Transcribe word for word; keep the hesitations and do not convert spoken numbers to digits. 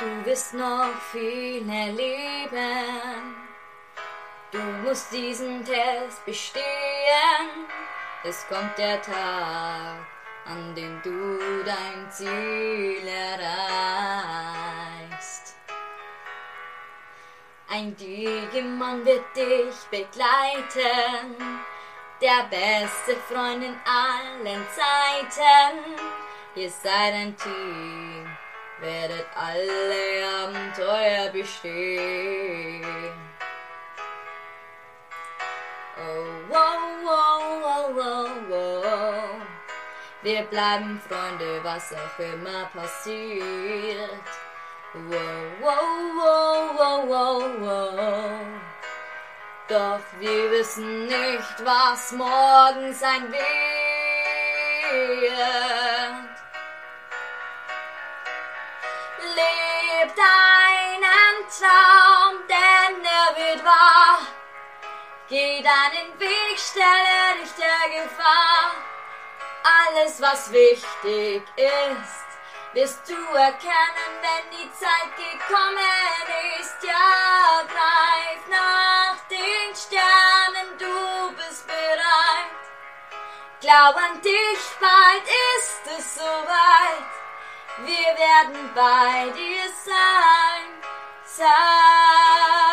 Du wirst noch viel erleben. Du musst diesen Test bestehen. Es kommt der Tag, an dem du dein Ziel erreichst. Ein Digimon wird dich begleiten, der beste Freund in allen Zeiten. Ihr seid ein Team, werdet alle Abenteuer bestehen. Oh, wow, wow, wow, wow, wow. Wir bleiben Freunde, was auch immer passiert. Wow, wow, wow, wow, wow, wow. Doch wir wissen nicht, was morgen sein wird. Leb deinen Traum, denn er wird wahr. Geh deinen Weg, stelle dich der Gefahr. Alles, was wichtig ist, wirst du erkennen, wenn die Zeit gekommen ist. Ja, greif nach den Sternen, du bist bereit. Glaub an dich, bald ist es soweit. Wir werden bei dir sein, sein.